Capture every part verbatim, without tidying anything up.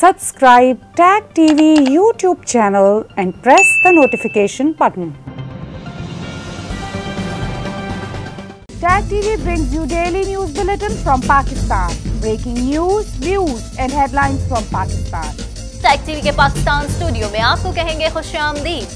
Subscribe Tag T V YouTube channel and press the notification button. Tag T V brings you daily news bulletin from Pakistan. Breaking news, views and headlines from Pakistan. Tag T V के Pakistan studio में आपको कहेंगे खुशामदीद।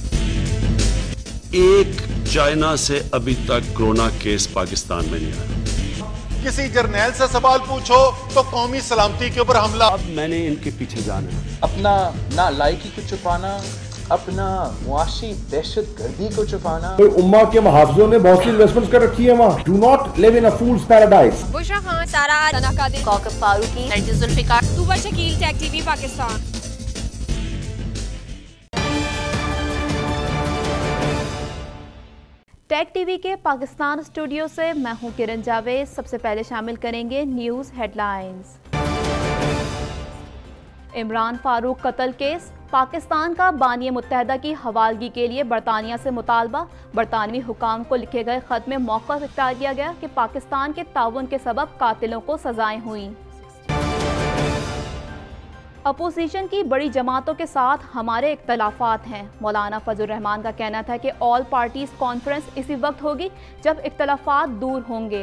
एक China से अभी तक corona case Pakistan में नहीं आया। किसी जर्नैल से सवाल पूछो तो कौमी सलामती के ऊपर हमला। अब मैंने इनके पीछे जाना है। अपना नालायकी को छुपाना, अपना मुआशी दहशत गर्दी को छुपाना। तो उम्मा के मुहाफिजों ने बहुत सी इन्वेस्टमेंट्स कर रखी है वहाँ। Do not live in a fool's paradise. Bushra Khan, Sara Tanakadir, Kaukab Farooqui, Nargis Zulfiqar, Tuba Shakeel, Tag TV Pakistan. Tag TV के पाकिस्तान स्टूडियो से मैं हूं किरण जावेद। सबसे पहले शामिल करेंगे न्यूज़ हेडलाइंस। इमरान फारूक कत्ल केस, पाकिस्तान का बानी मुत्तहदा की हवालगी के लिए बरतानिया से मुतालबा। बरतानवी हुकाम को लिखे गए खत में मौक़िफ़ इख्तियार किया गया कि पाकिस्तान के ताउन के सबब कातिलों को सजाएं हुई। अपोजिशन की बड़ी जमातों के साथ हमारे इख्तलाफात हैं। मौलाना फजल रहमान का कहना था कि ऑल पार्टीज कॉन्फ्रेंस इसी वक्त होगी जब इख्तलाफात दूर होंगे।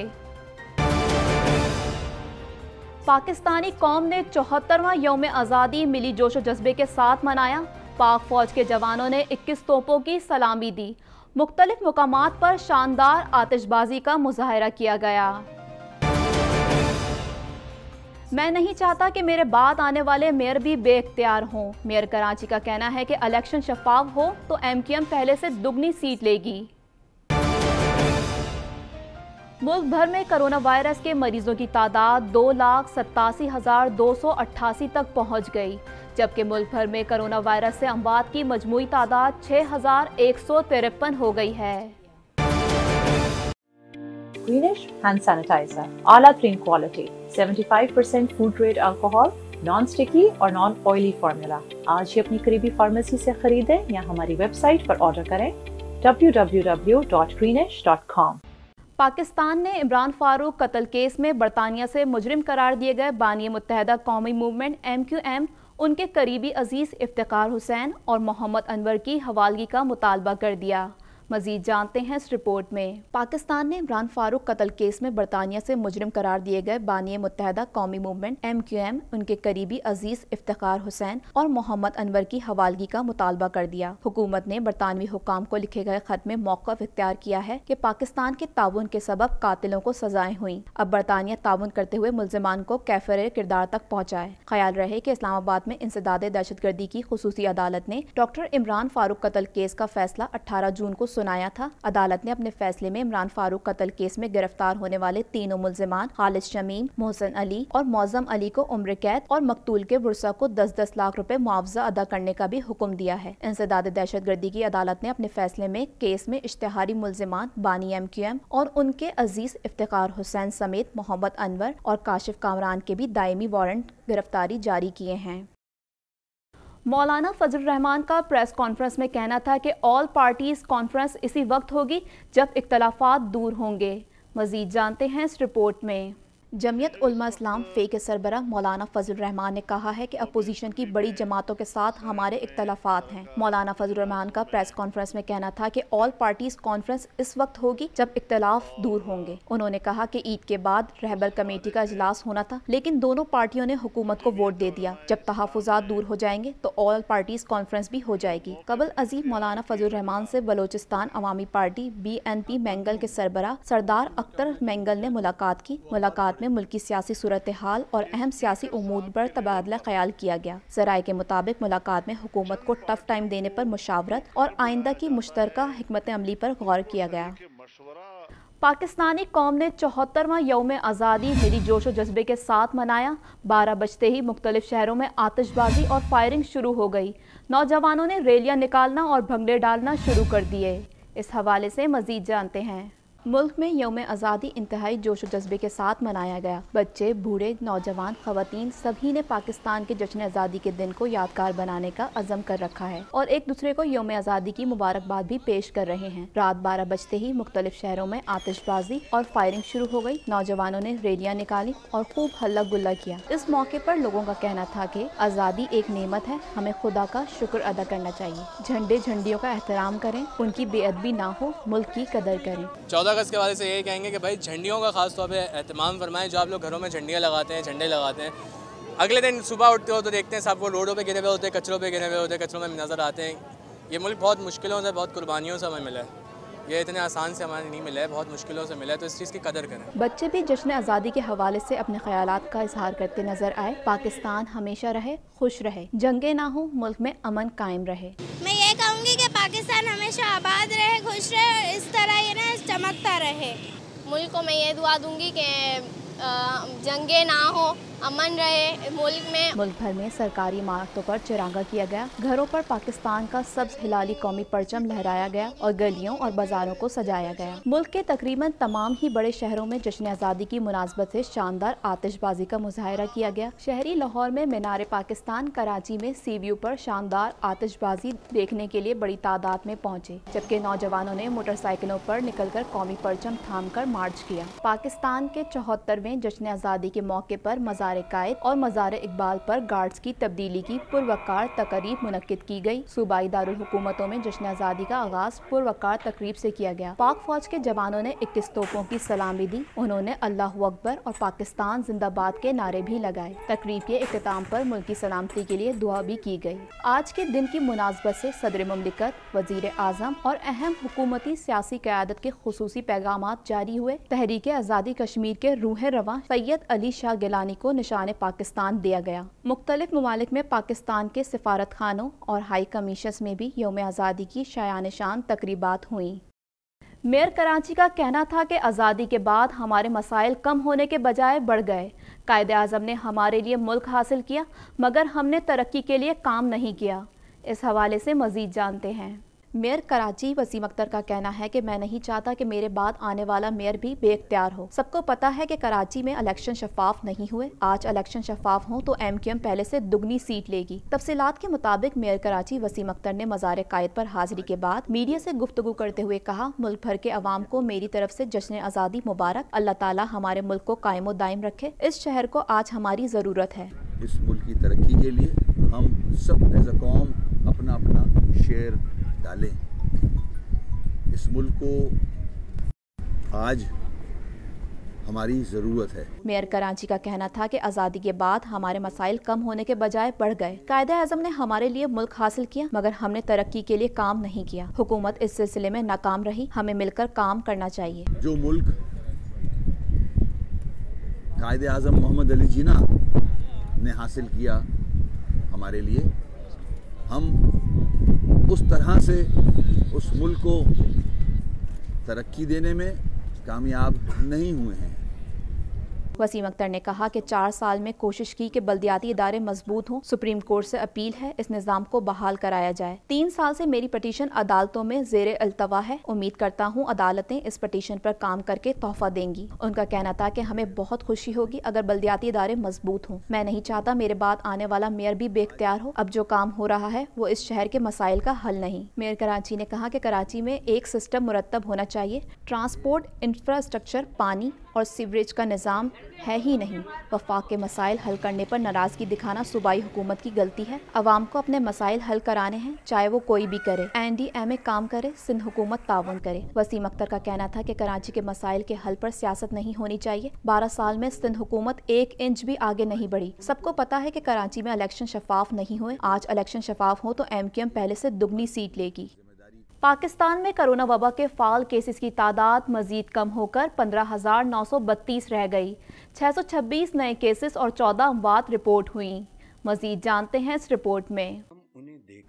पाकिस्तानी कौम ने चौहत्तरवां यौम आज़ादी मिली जोशो जज्बे के साथ मनाया। पाक फौज के जवानों ने इक्कीस तोपों की सलामी दी। मुख्तलिफ मुकामात पर शानदार आतिशबाजी का मुजाहरा किया गया। मैं नहीं चाहता कि मेरे बाद आने वाले मेयर भी बेइख्तियार हों। मेयर कराची का कहना है कि इलेक्शन शफाफ हो तो एम क्यू एम पहले से दुगनी सीट लेगी। मुल्क भर में कोरोना वायरस के मरीजों की तादाद दो लाख सत्तासी हजार दो सौ अट्ठासी तक पहुँच गई, जबकि मुल्क भर में कोरोना वायरस से अमवात की मजमूई तादाद छः हजार एक सौ तिरपन हो गई है। Greenish hand sanitizer, आला तरीन क्वालिटी, पचहत्तर percent food grade alcohol, non sticky और नॉन ऑयली फार्मूला। आज ही अपनी करीबी फार्मेसी से खरीदें या हमारी वेबसाइट पर ऑर्डर करें W W W dot greenish dot com. Pakistan ने इमरान फारूक कत्ल केस में बरतानिया से मुजरिम करार दिए गए बानी मुत्तहदा कौमी मूवमेंट एम क्यू एम, उनके करीबी अजीज इफ्तिकार हुसैन और मोहम्मद अनवर की हवालगी का मुतालबा कर दिया। मजीद जानते हैं इस रिपोर्ट में। पाकिस्तान ने इमरान फारूक कत्ल केस में बरतानिया से मुजरिम करार दिए गए बानी मुत्तहदा कौमी मूवमेंट एम क्यू एम, उनके करीबी अजीज इफ्तिकार हुसैन और मोहम्मद अनवर की हवालगी का मुतालबा कर दिया। हुकूमत ने बरतानवी हुकाम को लिखे गए खत में मौक़िफ़ इख्तियार किया है कि पाकिस्तान के ताउन के सबब कातिलों को सजाएं हुई। अब बरतानिया ताउन करते हुए मुल्जिमान को कैफरे किरदार तक पहुँचाए। ख्याल रहे कि इस्लामाबाद में इंसदादे दहशतगर्दी की खुसूसी अदालत ने डॉक्टर इमरान फारूक कत्ल केस का फैसला अठारह जून को सुनाया था। अदालत ने अपने फैसले में इमरान फारूक कत्ल केस में गिरफ्तार होने वाले तीनों मुल्जिमान खालिद शमीम, मोहसिन अली और मौजम अली को उम्र कैद और मकतूल के वुरसा को दस दस लाख रुपए मुआवजा अदा करने का भी हुक्म दिया है। इंसदाद दहशतगर्दी की अदालत ने अपने फैसले में केस में इश्तिहारी मुल्जिमान बानी एम क्यू एम और उनके अजीज इफ्तिकार हुसैन समेत मोहम्मद अनवर और काशिफ कामरान के भी दायमी वारंट गिरफ्तारी जारी किए हैं। मौलाना फजल रहमान का प्रेस कॉन्फ्रेंस में कहना था कि ऑल पार्टीज कॉन्फ्रेंस इसी वक्त होगी जब इख्तलाफात दूर होंगे। मजीद जानते हैं इस रिपोर्ट में। जमीयत उलमा इस्लाम फे के सरबरा मौलाना फजल रहमान ने कहा है कि अपोजिशन की बड़ी जमातों के साथ हमारे इख्तलाफात हैं। मौलाना फजल रहमान का प्रेस कॉन्फ्रेंस में कहना था कि ऑल पार्टीज कॉन्फ्रेंस इस वक्त होगी जब इख्तलाफ दूर होंगे। उन्होंने कहा कि ईद के बाद रहबर कमेटी का इजलास होना था, लेकिन दोनों पार्टियों ने हुकूमत को वोट दे दिया। जब तहफुजात दूर हो जाएंगे तो ऑल पार्टीज कॉन्फ्रेंस भी हो जाएगी। कबल अजीम मौलाना फजल रहमान से Balochistan Awami party B N P Mengal के सरबरा सरदार अख्तर मैंगल ने मुलाकात की। मुलाकात में मुल्की सियासी सूरत हाल और अहम सियासी उमूर पर तबादला ख्याल किया गया। ज़राए के मुताबिक मुलाकात में हुकूमत को टफ टाइम देने पर मुशावरत और आइंदा की मुश्तरका हिकमत अमली पर गौर किया गया। पाकिस्तानी कौम ने चौहत्तरवां यौम आज़ादी मिली जोशो जज्बे के साथ मनाया। बारह बजते ही मुख्तलिफ शहरों में आतिशबाजी और फायरिंग शुरू हो गई। नौजवानों ने रैलियां निकालना और भंगड़े डालना शुरू कर दिए। इस हवाले से मजीद जानते हैं। मुल्क में यौम आज़ादी इंतहाई जोश व जज्बे के साथ मनाया गया। बच्चे, बूढ़े, नौजवान, खवातीन सभी ने पाकिस्तान के जश्न आज़ादी के दिन को यादगार बनाने का अज़म कर रखा है और एक दूसरे को यौम आज़ादी की मुबारकबाद भी पेश कर रहे हैं। रात बारह बजते ही मुख्तलिफ शहरों में आतिशबाजी और फायरिंग शुरू हो गई। नौजवानों ने रैलियां निकाली और खूब हल्ला गुल्ला किया। इस मौके पर लोगों का कहना था कि आज़ादी एक नेमत है, हमें खुदा का शुक्र अदा करना चाहिए। झंडे झंडियों का एहतराम करें, उनकी बेअदबी ना हो, मुल्क की कदर करें। चौदह अगस्त के हवाले से यही कहेंगे कि भाई झंडियों का खास तौर पे एहतमाम फरमाएं। जो आप लोग घरों में झंडियाँ लगाते हैं, झंडे लगाते हैं, अगले दिन सुबह उठते हो तो देखते हैं सब वो रोडों पे गिरे हुए होते हैं, कचरों पे गिरे हुए होते हैं, कचरों में नज़र आते हैं। ये मुल्क बहुत मुश्किलों से, बहुत कुर्बानियों से हमें मिला है। ये इतने आसान से हमारे नहीं मिला है, बहुत मुश्किलों से मिला है, तो इस चीज़ की कदर करें। बच्चे भी जश्न आज़ादी के हवाले से अपने ख्यालात का इजहार करते नजर आए। पाकिस्तान हमेशा रहे, खुश रहे, जंगे ना हो, मुल्क में अमन कायम रहे। मैं ये कहूँगी कि पाकिस्तान हमेशा आबाद रहे, खुश रहे और इस तरह ये ना चमकता रहे। मुल्क को मैं ये दुआ दूंगी कि जंगे ना हो, अमन रहे मुल्क में। मुल्क भर में सरकारी इमारतों पर चिरागा किया गया, घरों पर पाकिस्तान का सब्ज हिलाली कौमी परचम लहराया गया और गलियों और बाजारों को सजाया गया। मुल्क के तकरीबन तमाम ही बड़े शहरों में जश्न आज़ादी की मुनासबत से शानदार आतिशबाजी का मुजाहरा किया गया। शहरी लाहौर में मीनार पाकिस्तान, कराची में सी व्यू पर शानदार आतिशबाजी देखने के लिए बड़ी तादाद में पहुँचे, जबकि नौजवानों ने मोटरसाइकिलों पर निकलकर कौमी परचम थाम कर मार्च किया। पाकिस्तान के चौहत्तरवें जश्न आज़ादी के मौके पर मज़ार कायद और मज़ार इकबाल पर गार्ड्स की तब्दीली की पुरवकार तकरीब मुनक्किद की गई। सूबाई दारुल हुकूमतों में जश्न आज़ादी का आगाज पुरवकार तकरीब से किया गया। पाक फौज के जवानों ने इक्कीस तोपों की सलामी दी। उन्होंने अल्लाहु अकबर और पाकिस्तान जिंदाबाद के नारे भी लगाए। तकरीब के इख्तिताम पर मुल्क की सलामती के लिए दुआ भी की गई। आज के दिन की मुनासबत से सदर मुमलिकत, वजीर आजम और अहम हुकूमती सियासी क़यादत के खुसूसी पैगामात जारी हुए। तहरीक आज़ादी कश्मीर के रूह रवां सैयद अली शाह गिलानी को निशान पाकिस्तान दिया गया। मुख्तलिफ ममालिक में पाकिस्तान के सिफारत खानों और हाई कमीशंस में भी यौम आज़ादी की शायान शान तकरीबात हुई। मेयर कराची का कहना था कि आज़ादी के बाद हमारे मसाइल कम होने के बजाय बढ़ गए। कायदे आज़म ने हमारे लिए मुल्क हासिल किया, मगर हमने तरक्की के लिए काम नहीं किया। इस हवाले से मज़ीद जानते हैं। मेयर कराची वसीम अख्तर का कहना है कि मैं नहीं चाहता कि मेरे बाद आने वाला मेयर भी बेइख्तियार हो। सबको पता है कि कराची में इलेक्शन शफाफ नहीं हुए। आज इलेक्शन शफाफ हो तो एम क्यू एम पहले से दुगनी सीट लेगी। तफसीलात के मुताबिक मेयर कराची वसीम अख्तर ने मज़ार कायद पर हाजिरी के बाद मीडिया से गुफ्तगू करते हुए कहा, मुल्क भर के अवाम को मेरी तरफ से जश्न आज़ादी मुबारक। अल्लाह ताला हमारे मुल्क को कायम दायम रखे। इस शहर को आज हमारी ज़रूरत है। इस मुल्क की तरक्की के लिए हम सब एज अ कौम अपना अपना शेयर डालें। इस मुल्क को आज हमारी ज़रूरत है। मेयर कराची का कहना था कि आज़ादी के बाद हमारे मसाइल कम होने के बजाय बढ़ गए। कायदे आज़म ने हमारे लिए मुल्क हासिल किया, मगर हमने तरक्की के लिए काम नहीं किया। हुकूमत इस सिलसिले में नाकाम रही। हमें मिलकर काम करना चाहिए। जो मुल्क कायदे आज़म मोहम्मद अली जिन्ना ने हासिल किया हमारे लिए, हम उस तरह से उस मुल्क को तरक्की देने में कामयाब नहीं हुए हैं। वसीम अख्तर ने कहा कि चार साल में कोशिश की कि बल्दियाती इदारे मजबूत हों। सुप्रीम कोर्ट से अपील है इस निज़ाम को बहाल कराया जाए। तीन साल से मेरी पटिशन अदालतों में ज़ेरे अल्तवा है। उम्मीद करता हूँ अदालतें इस पटिशन पर काम करके तोहफा देंगी। उनका कहना था कि हमें बहुत खुशी होगी अगर बल्दियाती इदारे मजबूत हों। मैं नहीं चाहता मेरे बाद आने वाला मेयर भी बेख्तियार हो। अब जो काम हो रहा है वो इस शहर के मसाइल का हल नहीं। मेयर कराची ने कहा कि कराची में एक सिस्टम मुरतब होना चाहिए। ट्रांसपोर्ट, इंफ्रास्ट्रक्चर, पानी और सीवरेज का निज़ाम है ही नहीं। वफाक के मसाइल हल करने पर नाराज़गी दिखाना सूबाई हुकूमत की गलती है। अवाम को अपने मसाइल हल कराने हैं, चाहे वो कोई भी करे। एन डी ए में काम करे, सिंध हुकूमत ताउन करे। वसीम अख्तर का कहना था कि कराची के मसाइल के हल पर सियासत नहीं होनी चाहिए। बारह साल में सिंध हुकूमत एक इंच भी आगे नहीं बढ़ी। सबको पता है कि कराची में इलेक्शन शफाफ नहीं हुए। आज इलेक्शन शफाफ हो तो एम क्यू एम पहले से दुगनी सीट लेगी। पाकिस्तान में कोरोना वबा के फाल केसेस की तादाद मजीद कम होकर पंद्रह हजार नौ सौ बत्तीस रह गई। छह सौ छब्बीस नए केसेस और चौदह अमवात रिपोर्ट हुई। मजीद जानते हैं इस रिपोर्ट में।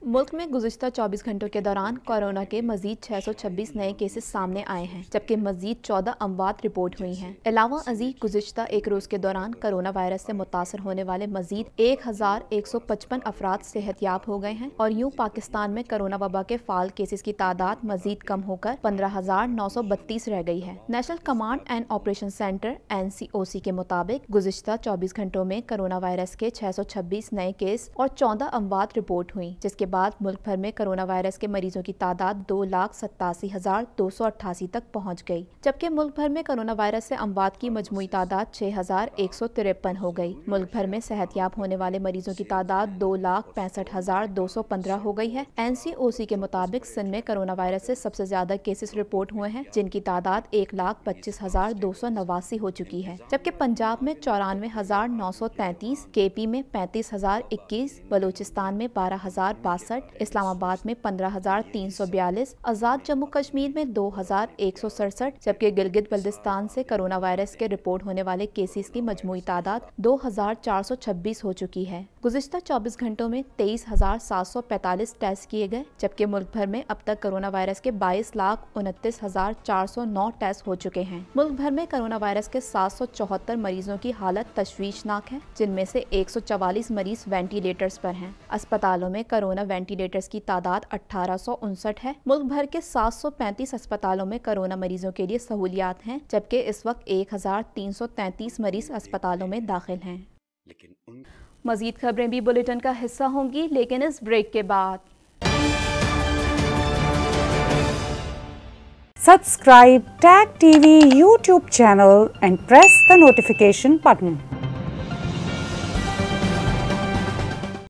मुल्क में गुज़िश्ता चौबीस घंटों के दौरान कोरोना के मजीद छह सौ छब्बीस नए केसेस सामने आए हैं, जबकि मजीद चौदह अमवात रिपोर्ट हुई हैं। अलावा अजीज गुज़िश्ता एक रोज के दौरान कोरोना वायरस से मुतासर होने वाले मजीद एक हजार एक सौ पचपन अफराद सेहतयाब हो गए हैं और यूँ पाकिस्तान में कोरोना वबा के फाल केसेस की तादाद मजीद कम होकर पंद्रह हजार नौ सौ बत्तीस रह गई है। National command and operation centre N C O C के मुताबिक गुज़िश्ता चौबीस घंटों में कोरोना वायरस के छह सौ छब्बीस नए केस और चौदह अमवात रिपोर्ट हुई, जिसके बाद मुल्क भर में कोरोना वायरस के मरीजों की तादाद दो लाख सत्तासी हजार दो सौ अट्ठासी तक पहुँच गई, जबकि मुल्क भर में कोरोना वायरस से अमवात की मजमूई तादाद छह हजार एक सौ तिरपन हो गई। मुल्क भर में सेहतयाब होने वाले मरीजों की तादाद दो लाख पैंसठ हजार दो सौ पंद्रह हो गई है। एन सी ओ सी के मुताबिक सिंध में कोरोना वायरस से सबसे ज्यादा केसेस रिपोर्ट हुए हैं, जिनकी तादाद एक लाख पच्चीस हजार दो सौ नवासी हो चुकी है, जबकि पंजाब में चौरानवे हजार नौ सौ तैतीस, के पी में पैंतीस हजार इक्कीस, बलूचिस्तान में बारह हजार बासठ, इस्लामाबाद में पंद्रह हजार तीन सौ बयालीस, आजाद जम्मू कश्मीर में दो हजार एक सौ सड़सठ, जबकि गिलगित बल्तिस्तान से कोरोना वायरस के रिपोर्ट होने वाले केसेस की मजमूई तादाद दो हजार चार सौ छब्बीस हो चुकी है। गुज़िश्ता चौबीस घंटों में तेईस हजार सात सौ पैंतालीस टेस्ट किए गए, जबकि मुल्क भर में अब तक कोरोना वायरस के बाईस लाख उनतीस हजार चार सौ नौ टेस्ट हो चुके हैं। मुल्क भर में कोरोना वायरस के सात सौ चौहत्तर मरीजों की हालत तशवीशनाक है, जिनमें से एक सौ चवालीस मरीज वेंटिलेटर्स पर हैं। अस्पतालों में कोरोना वेंटिलेटर्स की तादाद अठारह सौ उनसठ है। मुल्क भर के सात सौ पैंतीस अस्पतालों में कोरोना मरीजों के लिए सहूलियात हैं, जबकि इस वक्त एक हजार तीन सौ तैंतीस मरीज अस्पतालों में दाखिल हैं। मजीद खबरें भी बुलेटिन का हिस्सा होंगी, लेकिन इस ब्रेक के बाद। Subscribe Tag T V YouTube channel and press the notification button.